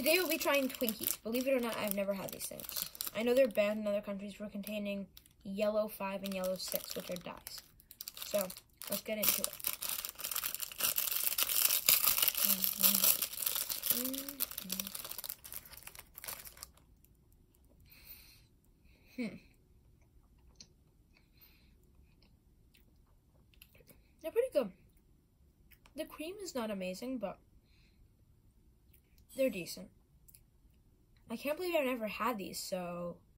Today we'll be trying Twinkies. Believe it or not, I've never had these things. I know they're banned in other countries for containing yellow 5 and yellow 6, which are dyes. So, let's get into it. They're pretty good. The cream is not amazing, but they're decent. I can't believe I've never had these, so